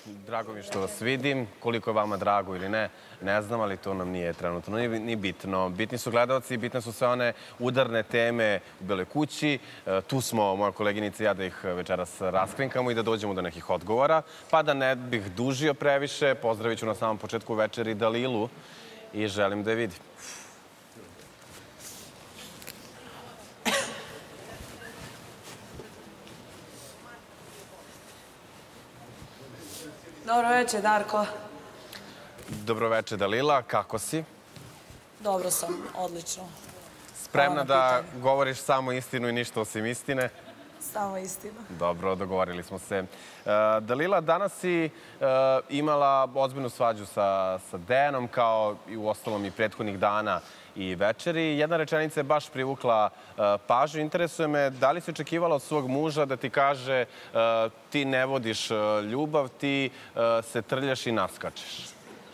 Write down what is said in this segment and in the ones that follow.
Drago mi je što vas vidim. Koliko je vama drago ili ne, ne znam, ali to nam nije trenutno ni bitno. Bitni su gledalci i bitne su sve one udarne teme u Beloj kući. Tu smo, moja koleginica i ja, da ih večeras raskrinkamo i da dođemo do nekih odgovora. Pa da ne bih dužio previše, pozdravit ću na samom početku večeri Dalilu i želim da je vidim. Dobro večer, Darko. Dobro večer, Dalila. Kako si? Dobro sam, odlično. Spremna da govoriš samo istinu i ništa osim istine? Samo istina. Dobro, dogovorili smo se. Dalila, danas si imala ozbiljnu svađu sa Dejanom, kao i u ostalom i prethodnih dana i večeri. Jedna rečenica je baš privukla pažnju. Interesuje me da li si očekivala od svog muža da ti kaže ti ne vodiš ljubav, ti se trljaš i naskačeš.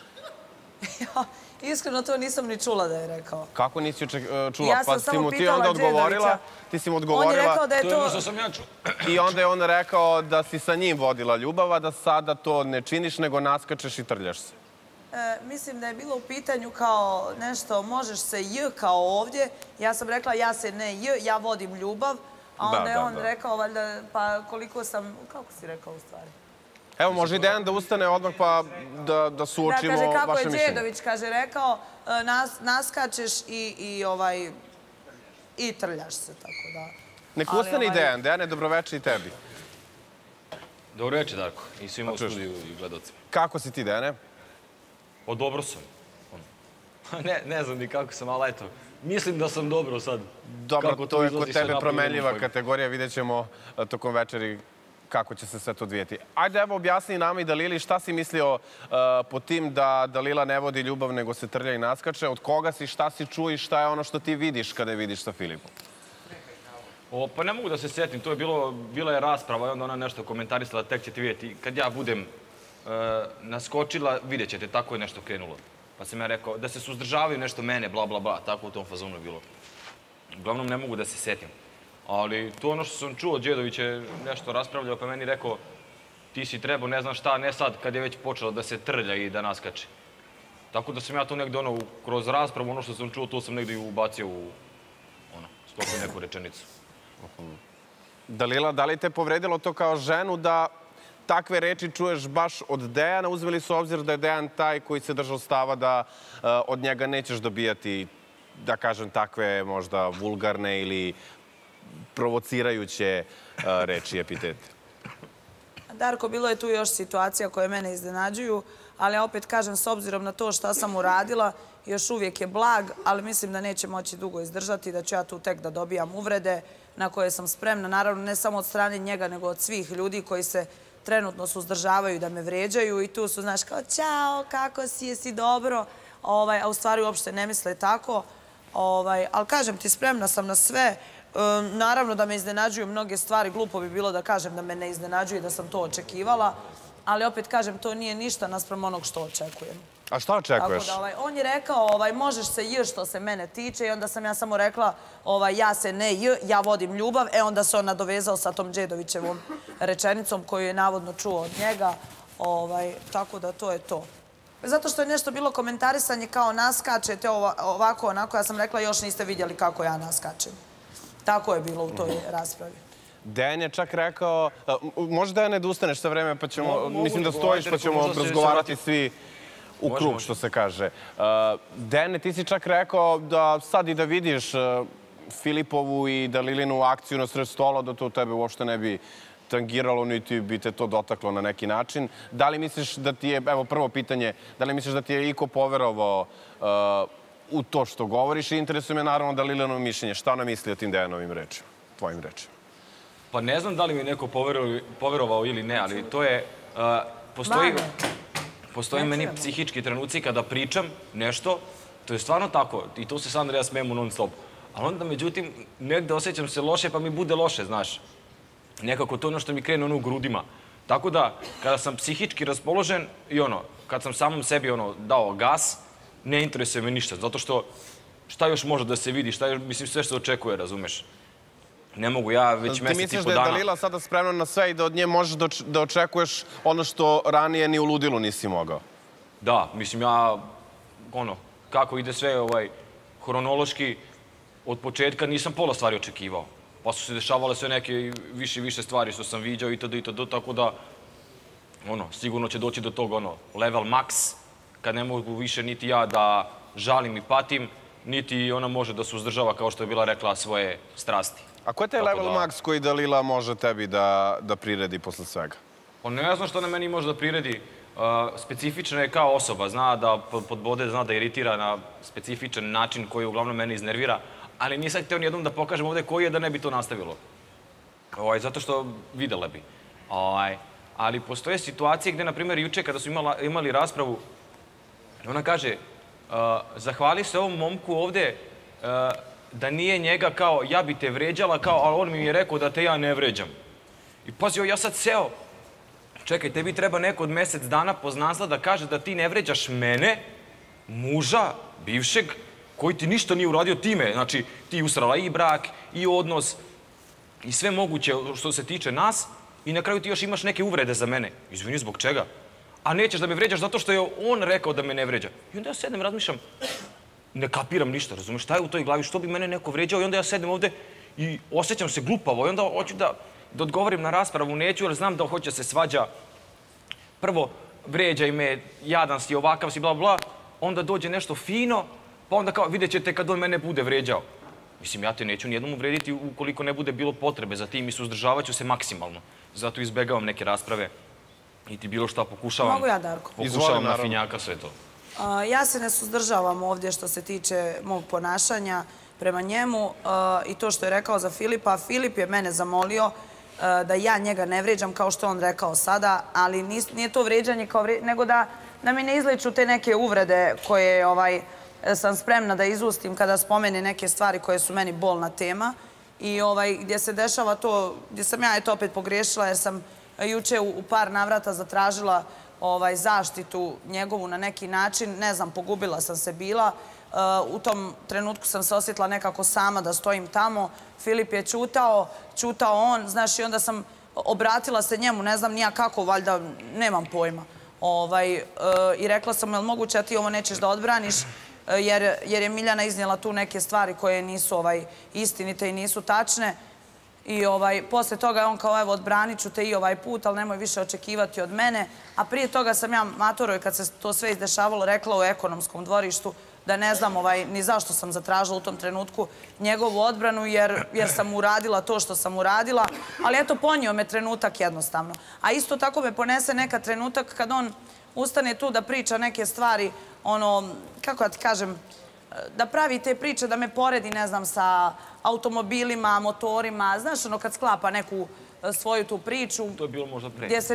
Iskreno to nisam ni čula da je rekao. Kako nisi čula? Ja sam samo pitala Đedovića. Ti si mu odgovorila. On je rekao da je to... To je ono što sam ja čuo. I onda je on rekao da si sa njim vodila ljubav, a da sada to ne činiš, nego naskačeš i trljaš se. Mislim da je bilo u pitanju kao nešto, možeš se j kao ovdje. Ja sam rekla ja se ne j, ja vodim ljubav. A onda je on rekao, valjda, pa koliko sam... Kako si rekao u stvari? Evo, može i Dejan da ustane odmah pa da suočimo vaše mišljenje. Da, kaže, kako je Đedović, kaže, rekao, naskačeš i trljaš se, tako da... Nek ustane i Dejan. Dejan je dobroveče i tebi. Dobro večer, Darko. I svima u studiju i gledalcima. Kako si ti, Dejane? O, dobro sam. Ne znam ni kako sam, ali eto, mislim da sam dobro sad. Dobro, to je kod tebe promenljiva kategorija. Vidjet ćemo tokom večeri kako će se sve to odvijeti. Ajde, evo, objasni nama i Dalili šta si mislio po tim da Dalila ne vodi ljubav, nego se trlja i naskače. Od koga si, šta si čuo i šta je ono što ti vidiš kada je vidiš sa Filipom? Pa ne mogu da se sjetim, to je bila je rasprava i onda ona nešto komentarisala, tek ćete vidjeti. Kad ja budem naskočila, vidjet ćete, tako je nešto krenulo. Pa sam ja rekao da se suzdržavaju nešto mene, bla, bla, bla, tako u tom fazonu je bilo. Uglavnom ne mogu da se sjetim. Ali to ono što sam čuo, Đedović je nešto raspravljao, pa meni rekao ti si trebao, ne znam šta, ne sad, kad je već počelo da se trlja i da naskače. Tako da sam ja to negde kroz raspravu, ono što sam čuo, to sam negde i ubacio u sklopu neku rečenicu. Dalila, da li te povredilo to kao ženu da takve reči čuješ baš od Dejana? Uzmeli su obzir da je Dejan taj koji se držao stava da od njega nećeš dobijati, da kažem, takve možda vulgarne ili provocirajuće reči i epitete. Darko, bilo je tu još situacija koje mene iznenađuju, ali ja opet kažem, s obzirom na to šta sam uradila, još uvijek je blag, ali mislim da neće moći dugo izdržati, da ću ja tu tek da dobijam uvrede na koje sam spremna. Naravno, ne samo od strane njega, nego od svih ljudi koji se trenutno suzdržavaju da me vređaju i tu su, znaš, kao ćao, kako si, jesi dobro, a u stvari uopšte ne misle tako. Ali kažem ti, spremna sam na sve. Naravno da me iznenađuju mnoge stvari, glupo bi bilo da kažem da me ne iznenađuje, da sam to očekivala, ali opet kažem, to nije ništa naspram onog što očekujem. A šta očekuješ? On je rekao, možeš se j što se mene tiče i onda sam ja samo rekla ja se ne j, ja vodim ljubav, onda se on nadovezao sa tom Đedovićevom rečenicom koju je navodno čuo od njega, tako da to je to. Zato što je nešto bilo komentarisanje kao naskačete ovako, onako, ja sam rekla još niste vidjeli kako ja naskačem. Tako je bilo u toj raspravi. Dejan je čak rekao, može Dejane da ustaneš sve vreme, pa ćemo, mislim da stojiš, pa ćemo razgovarati svi u krug, što se kaže. Dejane, ti si čak rekao da sad i da vidiš Filipovu i Dalilinu akciju na sred stola, da to tebe uopšte ne bi tangiralo, niti bi te to dotaklo na neki način. Da li misliš da ti je, evo prvo pitanje, da li misliš da ti je iko poverovao u to što govoriš i interesuje me naravno Dalilino mišljenje. Šta ona misli o tim Dejanovim rečima, tvojim rečima? Pa ne znam da li mi je neko poverovao ili ne, ali to je... Postoji meni psihički trenuci kada pričam nešto, to je stvarno tako, i to se Sandra i ja smijemo non stop. Ali onda, međutim, negde osjećam se loše, pa mi bude loše, znaš. Nekako to ono što mi krene u grudima. Tako da, kada sam psihički raspoložen i kad sam samom sebi dao gas, ne interesuje me ništa, zato što šta još može da se vidi, mislim sve što očekuje, razumeš? Ne mogu ja već Ti mesec i misliš po da je dana... Dalila sada spremna na sve i da od nje možeš da očekuješ ono što ranije ni u ludilu nisi mogao? Da, mislim ja, kako ide sve hronološki, od početka nisam pola stvari očekivao. Pa su se dešavale sve neke više stvari što sam viđao itd. Tako da, sigurno će doći do tog, level max, kad ne mogu više niti ja da žalim i patim, niti ona može da se uzdržava, kao što je bila rekla, svoje strasti. A ko je taj level max koji Dalila može tebi da priredi posle svega? Pa ne znam što ona meni može da priredi. Specifična je kao osoba, zna da podbode, zna da iritira na specifičan način koji uglavnom mene iznervira, ali nisam hteo nijednom da pokažem ovde koji je da ne bi to nastavilo. Zato što videla bi. Ali postoje situacije gde, na primjer, juče kada su imali raspravu, ona kaže, zahvali se ovom momku ovde da nije njega kao, ja bi te vređala, ali on mi je rekao da te ja ne vređam. I pazi, ja sad seo, čekaj, tebi treba neko od mesec dana poznanstva da kaže da ti ne vređaš mene, muža, bivšeg, koji ti ništa nije uradio time. Znači, ti usrala i brak, i odnos, i sve moguće što se tiče nas, i na kraju ti još imaš neke uvrede za mene. Izvini, zbog čega? A nećeš da me vređaš zato što je on rekao da me ne vređa. I onda ja sedem, razmišljam, ne kapiram ništa, razumeš, šta je u toj glavi, što bi mene neko vređao, i onda ja sedem ovde i osjećam se glupavo, i onda hoću da odgovorim na raspravu, neću, jer znam da hoće se svađa. Prvo, vređaj me, jadan si, ovakav si, bla, bla, onda dođe nešto fino, pa onda kao, vidjet ćete kad on mene bude vređao. Mislim, ja te neću nijednom uvrediti ukoliko ne bude bilo potrebe za tim i suzdržavat ću se maksimalno. Zato izbegavam neke rasprave i ti bilo šta pokušavam. Mogu ja, Darko? Pokušavam na finjaka sve to. Ja se ne suzdržavam ovdje što se tiče mog ponašanja prema njemu i to što je rekao za Filipa. Filip je mene zamolio da ja njega ne vređam kao što je on rekao sada, ali nije to vređanje nego da mi ne izliču te neke uvrede koje sam spremna da izustim kada spomene neke stvari koje su meni bolna tema i gdje se dešava to, gdje sam ja opet pogriješila jer sam juče u par navrata zatražila zaštitu njegovu na neki način. Ne znam, pogubila sam se bila. U tom trenutku sam se osjetila nekako sama da stojim tamo. Filip je čutao on, znaš, i onda sam obratila se njemu, ne znam nija kako, valjda nemam pojma. I rekla sam, je li moguće da ti ovo nećeš da odbraniš, jer je Miljana iznijela tu neke stvari koje nisu istinite i nisu tačne. I posle toga je on kao, evo, odbranit ću te i ovaj put, ali nemoj više očekivati od mene. A prije toga sam ja Matoroj, kad se to sve izdešavalo, rekla u ekonomskom dvorištu da ne znam ni zašto sam zatražila u tom trenutku njegovu odbranu, jer sam uradila to što sam uradila. Ali eto, ponio me trenutak jednostavno. A isto tako me ponese neka trenutak kad on ustane tu da priča neke stvari, kako ja ti kažem, da pravi te priče, da me poredi, ne znam, sa automobilima, motorima, znaš, kad sklapa neku svoju tu priču. To je bilo možda pre. Gdje se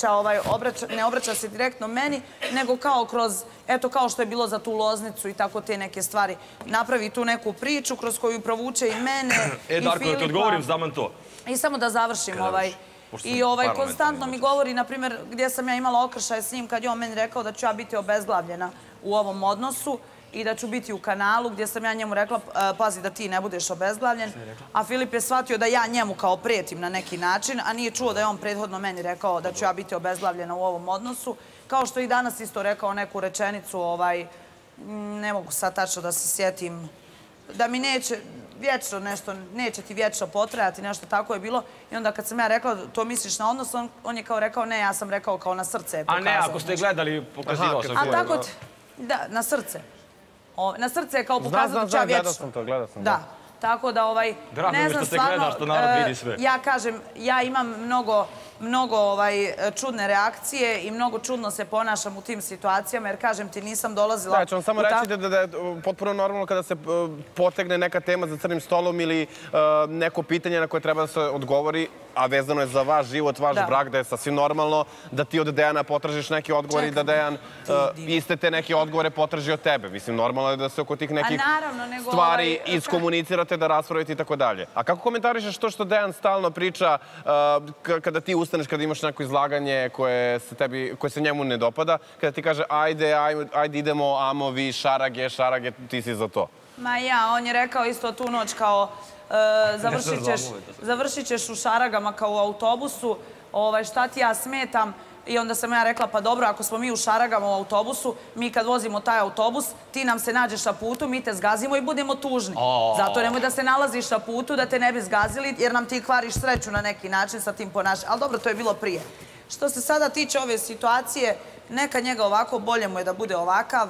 ne obraća se direktno meni, nego kao kroz, eto, kao što je bilo za tu Loznicu i tako te neke stvari. Napravi tu neku priču kroz koju provuče i mene, i Filipa. Darko, da ti odgovorim, znam to. I samo da završim I konstantno mi govori, na primjer, gdje sam ja imala okršaj s njim kad je on meni rekao da ću ja biti obezglavljena u ovom odnosu i da ću biti u kanalu, gdje sam ja njemu rekla, pazi da ti ne budeš obezglavljen. A Filip je shvatio da ja njemu kao pretim na neki način, a nije čuo da je on prethodno meni rekao da ću ja biti obezglavljena u ovom odnosu. Kao što i danas isto rekao neku rečenicu, ne mogu sad tačno da se sjetim, da mi neće vječno nešto, neće ti vječno potrajati, nešto tako je bilo. I onda kad sam ja rekla, to misliš na odnos, on je kao rekao, ne, ja sam rekao kao na srce. A ne, ako ste gledali, pokazivao sam. A tako, da, na srce. Na srce je kao pokazao da ću ja vječno. Gledao sam. Da, tako da, ne znam stvarno, ja kažem, ja imam mnogo čudne reakcije i mnogo čudno se ponašam u tim situacijama, jer kažem ti, nisam dolazila... Da, ću vam samo reći da je potpuno normalno kada se potegne neka tema za crnim stolom ili neko pitanje na koje treba da se odgovori, a vezano je za vaš život, vaš brak, da je sasvim normalno da ti od Dejana potražiš neke odgovore i da Dejan iste te neke odgovore potraži od tebe. Mislim, normalno je da se oko tih nekih stvari iskomunicirate, da raspravite i tako dalje. A kako komentarišeš to što Dejan stalno priča kada ti odustaneš kada imaš neko izlaganje koje se njemu ne dopada, kada ti kaže ajde idemo, amovi, šarage, ti si za to? Ma ja, on je rekao isto tu noć kao završit ćeš u šaragama kao u autobusu, šta ti ja smetam? I onda sam ja rekla, pa dobro, ako smo mi u šaragama u autobusu, mi kad vozimo taj autobus, ti nam se nađeš na putu, mi te zgazimo i budemo tužni. Zato nemoj da se nalaziš na putu, da te ne bi zgazili, jer nam ti kvariš sreću na neki način sa tim ponašanjem. Ali dobro, to je bilo prije. Što se sada tiče ove situacije, neka njega ovako, bolje mu je da bude ovakav,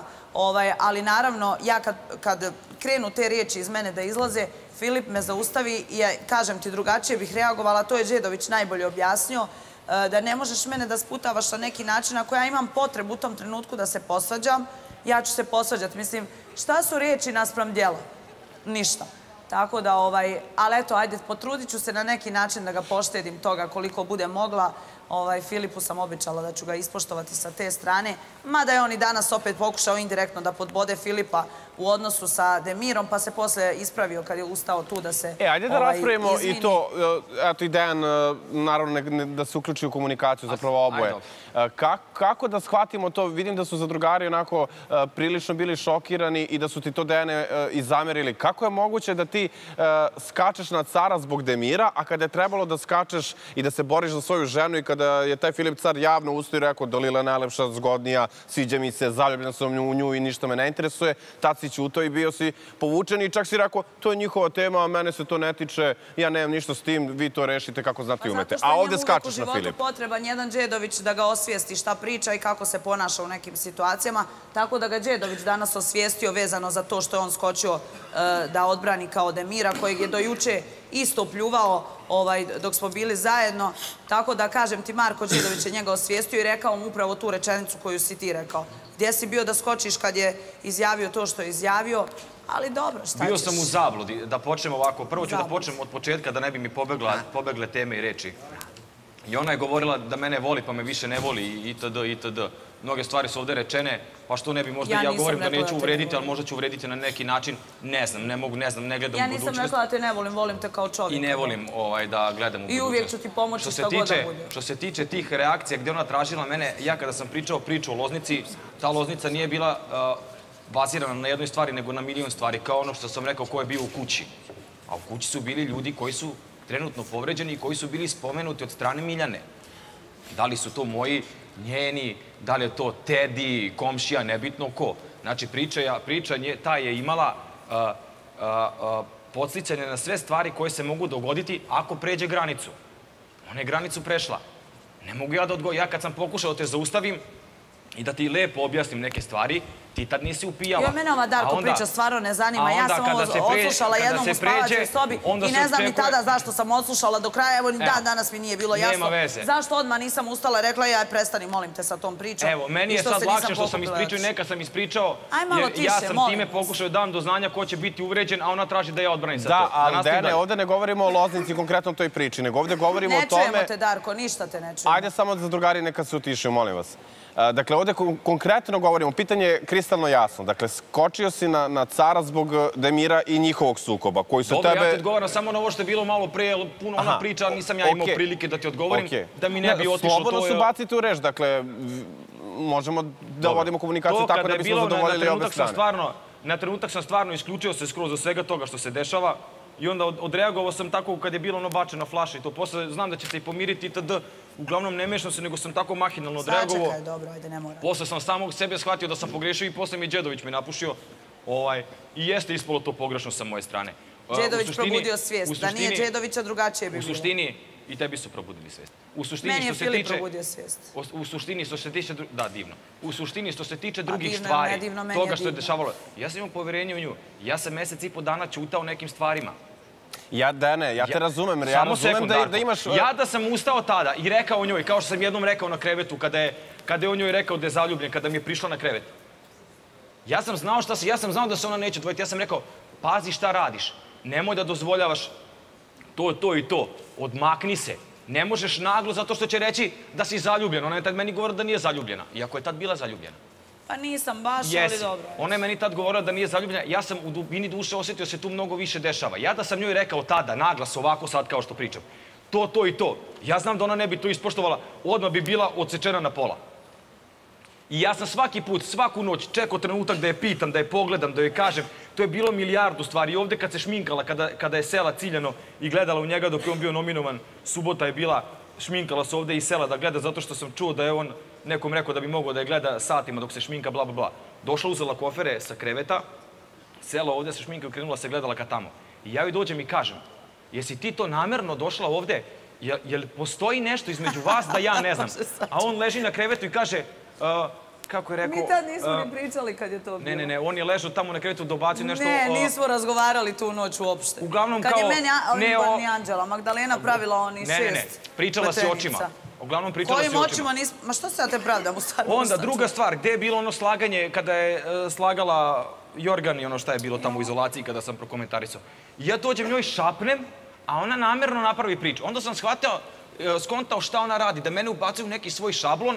ali naravno, ja kad krenu te riječi iz mene da izlaze, Filip me zaustavi i kažem ti drugačije bih reagovala, to je Đedović najbolje objasnio, da ne možeš mene da sputavaš na neki način. Ako ja imam potrebu u tom trenutku da se posvađam, ja ću se posvađati. Mislim, šta su riječi naspram djela? Ništa. Tako da, ali eto, ajde, potrudit ću se na neki način da ga poštedim toga koliko bude mogla. Filipu sam obećala da ću ga ispoštovati sa te strane. Mada je on i danas opet pokušao indirektno da podbode Filipa u odnosu sa Demirom, pa se posle ispravio kad je ustao tu da se izvini. Ajde da raspravimo i to, eto i Dejan, naravno da se uključi u komunikaciju, zapravo oboje. Kako da shvatimo to? Vidim da su zadrugari onako prilično bili šokirani i da su ti to, Dejane, i zamerili. Kako je moguće da ti skačeš na cara zbog Demira, a kada je trebalo da skačeš i da se boriš za svoju ženu i kada je taj Filip car javno ustao i rekao Dalila je najlepša, zgodnija, sviđa mi se, zaljubljen sam u nju i ništa me ne interesuje, tad si ćutao i bio si povučen i čak si rekao to je njihova tema, a mene se to ne tiče, ja nemam ništa s tim, vi to rešite kako znate i umete. A ovde skačeš na Filip. Zato što je njemu uvek u životu potreban jedan Đedović da ga osvijesti šta priča i kako se ponaša u nekim situacijama, tako da ga Đedović danas osvijestio vezano za to što je on skočio da odbrani kao Demira, kojeg je do juče isto pljuvao dok smo bili zajedno. Tako da, kažem ti, Marko Đedović je njega osvijestio i rekao mu upravo tu rečenicu koju si ti rekao. Gdje si bio da skočiš kad je izjavio to što je izjavio, ali dobro, šta ćeš? Bio sam u zabludi, da počnem ovako. Prvo ću da počnem od početka da ne bi mi pobegle teme i reči. I ona je govorila da mene voli pa me više ne voli itd. Mnoge stvari su ovde rečene, pa što ne bi možda ja govorim da neću uvrediti, ali možda ću uvrediti na neki način. Ne znam, ne mogu, ne znam, ne gledam u budućnost. Ja nisam rekla da te ne volim, volim te kao čovjeka. I ne volim da gledam u budućnost. I uvijek ću ti pomoći šta god da bude. Što se tiče tih reakcija gde ona tražila mene, ja kada sam pričao priču o Loznici, ta Loznica nije bila bazirana na jednoj stvari, nego na milion stvari, kao ono što sam rekao ko je bio u kući. A u kući su bili ljudi koji su trenutno povređeni i koji su bili spomenuti od strane Miljane. Da li su to moji, njeni, da li je to Tedi, komšija, nebitno ko. Znači, priča ta je imala podsticanje na sve stvari koje se mogu dogoditi ako pređe granicu. Ona je granicu prešla. Ne mogu ja da odgovorim. Ja kad sam pokušao da te zaustavim i da ti lepo objasnim neke stvari, ti tad nisi upijala. Jo, mene ova Darko priča stvarno ne zanima. Ja sam ovo odslušala jednom u spavaćoj sobi i ne znam ni tada zašto sam odslušala do kraja. Evo, ni dan danas mi nije bilo jasno. Nema veze. Zašto odmah nisam ustala i rekla ja prestani, molim te, sa tom pričom. Evo, meni je sad lakše što sam ispričao i neka sam ispričao. Jer ja sam time pokušao da dam do znanja ko će biti uvređen, a ona traži da ja odbranim sa to. Da, ali Dene, ovde ne govorimo o Loznici konkretno toj priči, nego ovde govorimo o tome... Ne čujemo te, Darko, ništa te ne čujemo. Ajde samo da zadrugari neka se utišaju, molim vas. Dakle, ovde konkretno govorimo, pitanje je kristalno jasno. Dakle, skočio si na cara zbog Demira i njihovog sukoba, koji su tebe... Dobro, ja ti odgovaram samo na ovo što je bilo malo pre, puno ona priča, ali nisam ja imao prilike da ti odgovorim, da mi ne bi otišlo to... Slobodno su baciti u reč, dakle, možemo da vodimo komunikaciju tako da bismo zadovoljili obe strane. Na trenutak sam stvarno isključio se skroz od svega toga što se dešava i onda odreagovao sam tako kad je bilo ono bačena flaša i to posle znam da će se i pomiriti itd. Uglavnom ne mešam se, nego sam tako mahinalno odreagovao. Sačekaj, dobro, ajde, ne moram. Posle sam samog sebe shvatio da sam pogrešio i posle mi je Đedović me napušio. I jeste ispalo to pogrešno sa moje strane. Đedović probudio svijest. Da nije Đedovića, drugačije bi bilo. U suštini, i tebi su probudili svijest. Meni je Filip probudio svijest. U suštini, što se tiče... Da, divno. U suštini, što se tiče drugih stvari, toga što je dešavalo. Ja sam imao poverenje u nju. Ja sam mesec i po dana ćutao nekim stvarima. Dene, ja te razumem, ja razumem da imaš... Ja da sam ustao tada i rekao njoj, kao što sam jednom rekao na krevetu, kada je on njoj rekao da je zaljubljen, kada mi je prišla na krevet. Ja sam znao da se ona neće odvojiti. Ja sam rekao, pazi šta radiš. Nemoj da dozvoljavaš to i to. Odmakni se. Ne možeš naglo zato što će reći da si zaljubljen. Ona je tad meni govorila da nije zaljubljena. Iako je tad bila zaljubljena. Pa nisam baš, ali dobro. Ona je meni tad govorila da nije zaljubljena. Ja sam u dubini duše osjetio se tu mnogo više dešava. Ja da sam njoj rekao tada, naglas ovako sad kao što pričam, to i to. Ja znam da ona ne bi to ispoštovala, odmah bi bila odsečena na pola. I ja sam svaki put, svaku noć čekao trenutak da je pitam, da je pogledam, da joj kažem. To je bilo milijardu stvari. I ovde kad se šminkala, kada je sela ciljano i gledala u njega dok je on bio nominovan, subota je bila, šminkala se ovde i sela da gleda zato što sam čuo da je on nekom rekao da bi mogao da je gleda satima dok se šminka, bla, bla, bla. Došla, uzela kofere sa kreveta, sela ovde se šminka, krenula se gledala ka tamo. I ja joj dođem i kažem, jesi ti to namerno došla ovde? Jel postoji nešto između vas da ja ne znam? A on leži na krevetu i kaže, kako je rekao... Mi tad nismo ni pričali kad je to bilo. Ne, on je ležao tamo na krevetu, dobacio nešto... Ne, nismo razgovarali tu noć uopšte. Uglavnom kao... Kad je meni, ni Anđela, Magdalena pravila oni 6 pletenica. Ne, pričala si očima. Uglavnom pričala si očima. Kojim očima nismo... Ma što se ja te pravdam u stvari? Onda, druga stvar, gde je bilo ono slaganje kada je slagala Jorgan i ono šta je bilo tamo u izolaciji kada sam prokomentarisao. Ja dođem njoj šapnem, a ona namerno napravi priču. Onda sam skontao šta ona radi, da mene ubacuje u neki svoj šablon,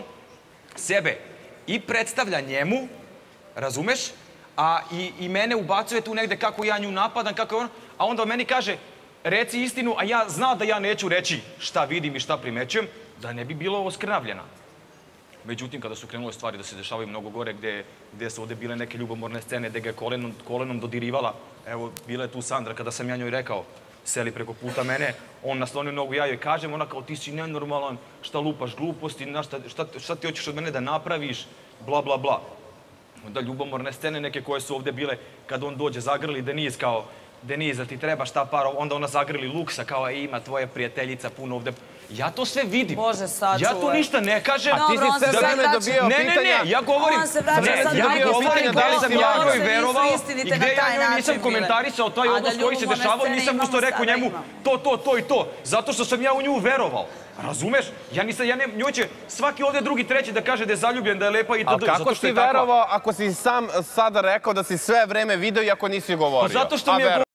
sebe i predstavlja njemu, razumeš, a i mene ubacuje tu negde kako ja nju napadam, kako je ono, a onda meni kaže, reci istinu, a ja zna da ja neću reći šta vidim i šta primećujem, da ne bi bilo oskrnavljena. Međutim, kada su krenule stvari da se dešavaju mnogo gore, gde su ovde bile neke ljubomorne scene, gde ga je kolenom dodirivala, evo, bila je tu Sandra, kada sam ja njoj rekao, seli preko puta mene, on naslonio nogu, ja joj kažem, ona kao ti si nenormalan, šta lupaš gluposti, šta ti hoćeš od mene da napraviš, bla, bla, bla. Onda ljubomorne scene neke koje su ovde bile, kad on dođe, zagrli Deniz kao, Deniz, da ti treba šta par, onda ona zagrli Luksa kao, ima tvoja prijateljica puno ovde. Ja to sve vidim. Bože, sačuvaj. Ja tu ništa ne kažem. A ti si sve vreme dobijao pitanja... Ne, ja govorim... On se vraća sad na ja govorim da li sam ja njoj verovao i gde ja njoj nisam bile. komentarisao taj odnos koji se dešavao, nisam usto rekao njemu to i to. Zato što sam ja u nju verovao. Razumeš? Njoj će svaki ovde drugi, treći da kaže da je zaljubljen, da je lepa i to. Ali kako si verovao ako si sam sada rekao da si sve vreme video i ako nisi govorio? Zato što mi je